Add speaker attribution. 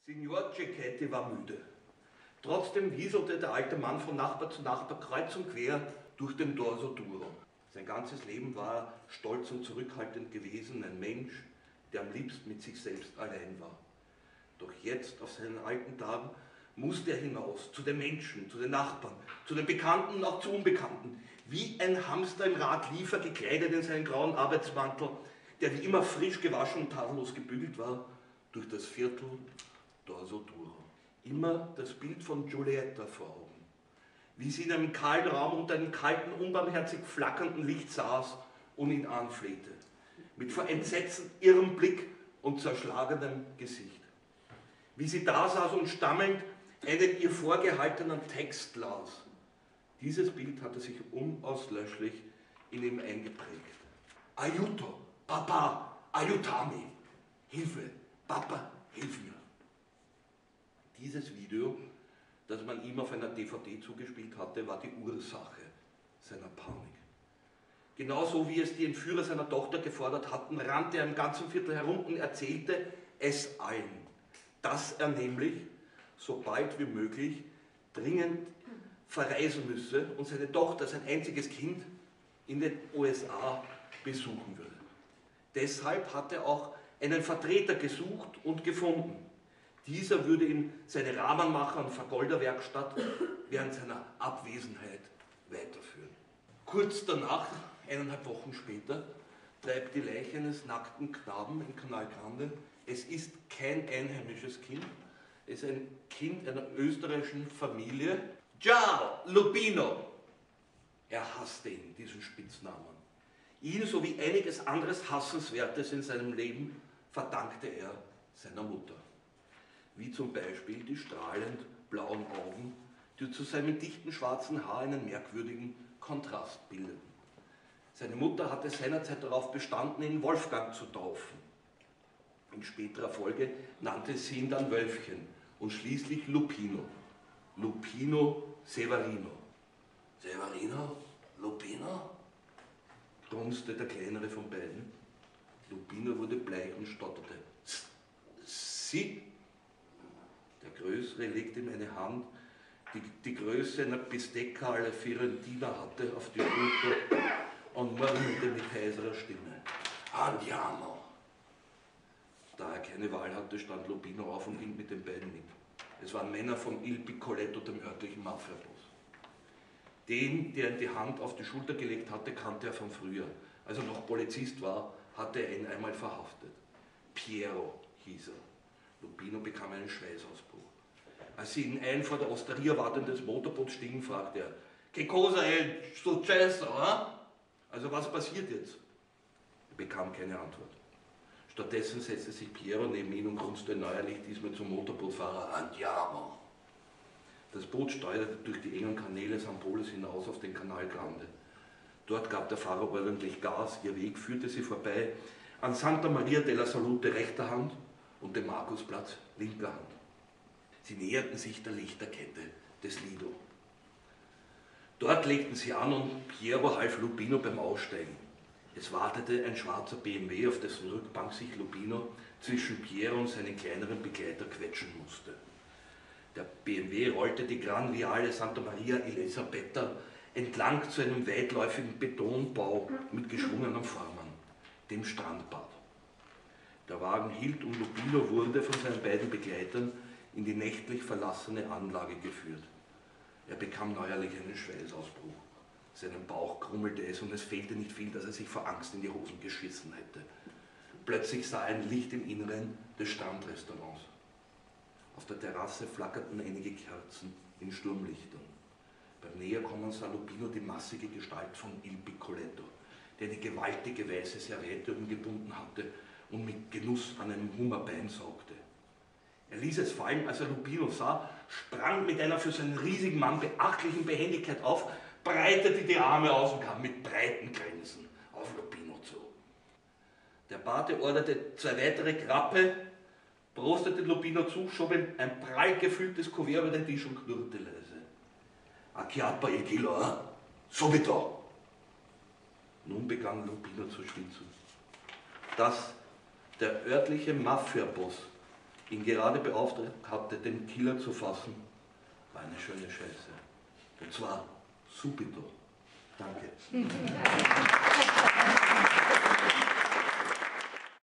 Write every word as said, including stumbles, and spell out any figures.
Speaker 1: Signor Cecchetti war müde. Trotzdem wieselte der alte Mann von Nachbar zu Nachbar kreuz und quer durch den Dorso Duro. Sein ganzes Leben war er stolz und zurückhaltend gewesen, ein Mensch, der am liebsten mit sich selbst allein war. Doch jetzt, auf seinen alten Tagen, musste er hinaus, zu den Menschen, zu den Nachbarn, zu den Bekannten und auch zu Unbekannten. Wie ein Hamster im Rad lief er, gekleidet in seinen grauen Arbeitsmantel, der wie immer frisch gewaschen und tadellos gebügelt war, durch das Viertel Dorso Duro. Immer das Bild von Giulietta vor Augen, wie sie in einem kahlen Raum unter einem kalten, unbarmherzig flackernden Licht saß und ihn anflehte, mit vor Entsetzen irrem Blick und zerschlagenem Gesicht. Wie sie da saß und stammelnd einen ihr vorgehaltenen Text las. Dieses Bild hatte sich unauslöschlich in ihm eingeprägt. Aiuto, Papa, aiutami. Hilfe, Papa, hilf mir. Dieses Video, das man ihm auf einer D V D zugespielt hatte, war die Ursache seiner Panik. Genauso wie es die Entführer seiner Tochter gefordert hatten, rannte er im ganzen Viertel herum und erzählte es allen, dass er nämlich so bald wie möglich dringend verreisen müsse und seine Tochter, sein einziges Kind, in den U S A besuchen würde. Deshalb hat er auch einen Vertreter gesucht und gefunden. Dieser würde ihm seine Rahmenmacher- und Vergolderwerkstatt während seiner Abwesenheit weiterführen. Kurz danach, eineinhalb Wochen später, treibt die Leiche eines nackten Knaben im Canal Grande. Es ist kein einheimisches Kind, es ist ein Kind einer österreichischen Familie. Ciao, Lupino! Er hasste ihn, diesen Spitznamen. Ihn sowie einiges anderes Hassenswertes in seinem Leben verdankte er seiner Mutter. Wie zum Beispiel die strahlend blauen Augen, die zu seinem dichten schwarzen Haar einen merkwürdigen Kontrast bildeten. Seine Mutter hatte seinerzeit darauf bestanden, ihn Wolfgang zu taufen. In späterer Folge nannte sie ihn dann Wölfchen und schließlich Lupino. Lupino Severino. Severino? Lupino? Grunzte der kleinere von beiden. Lupino wurde bleich und stotterte. Sie? Der Größere legte ihm eine Hand, die die Größe einer Bistecca alla Fiorentina hatte, auf die Schulter und murmelte mit heiserer Stimme. Andiamo! Da er keine Wahl hatte, stand Lupino auf und ging mit den beiden mit. Es waren Männer von Il Piccoletto, dem örtlichen Mafiaboss. Den, der ihm die Hand auf die Schulter gelegt hatte, kannte er von früher. Als er noch Polizist war, hatte er ihn einmal verhaftet. Piero hieß er. Lupino bekam einen Schweißausbruch. Als sie in ein vor der Osteria wartendes Motorboot stiegen, fragte er, Che cosa è successo, eh? Also was passiert jetzt? Er bekam keine Antwort. Stattdessen setzte sich Piero neben ihn und grunzte neuerlich, diesmal zum Motorbootfahrer, Andiamo. Das Boot steuerte durch die engen Kanäle Sampoles hinaus auf den Canal Grande. Dort gab der Fahrer ordentlich Gas, ihr Weg führte sie vorbei an Santa Maria della Salute rechter Hand und dem Markusplatz linker Hand. Sie näherten sich der Lichterkette des Lido. Dort legten sie an und Piero half Lupino beim Aussteigen. Es wartete ein schwarzer B M W, auf dessen Rückbank sich Lupino zwischen Piero und seinen kleineren Begleiter quetschen musste. Der B M W rollte die Gran Viale Santa Maria Elisabetta entlang zu einem weitläufigen Betonbau mit geschwungenem Vormann, dem Strandbad. Der Wagen hielt und Lupino wurde von seinen beiden Begleitern in die nächtlich verlassene Anlage geführt. Er bekam neuerlich einen Schweißausbruch. Seinem Bauch krummelte es und es fehlte nicht viel, dass er sich vor Angst in die Hosen geschissen hätte. Plötzlich sah er ein Licht im Inneren des Strandrestaurants. Auf der Terrasse flackerten einige Kerzen in Sturmlichtern. Beim Näherkommen sah Lupino die massige Gestalt von Il Piccoletto, der eine gewaltige weiße Serviette umgebunden hatte und mit Genuss an einem Hummerbein saugte. Er ließ es fallen, als er Lupino sah, sprang mit einer für seinen riesigen Mann beachtlichen Behendigkeit auf, breitete die Arme aus und kam mit breiten Grinsen auf Lupino zu. Der Pate orderte zwei weitere Krappe, prostete Lupino zu, schob ihm ein prall gefülltes Kuvert über den Tisch und knurrte leise. Acchiappa il Kilo, eh? Subito! Nun begann Lupino zu schwitzen. Dass der örtliche Mafiaboss ihn gerade beauftragt hatte, den Killer zu fassen, war eine schöne Scheiße. Und zwar subito. Danke.